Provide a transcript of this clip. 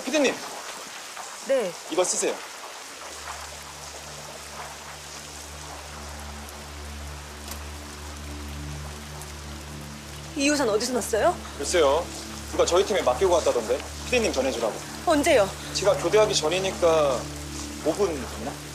피디님, 네. 이거 쓰세요. 이 우산 어디서 났어요? 글쎄요, 누가 저희 팀에 맡기고 갔다던데. 피디님 전해주라고. 언제요? 제가 교대하기 전이니까 5분 됐나?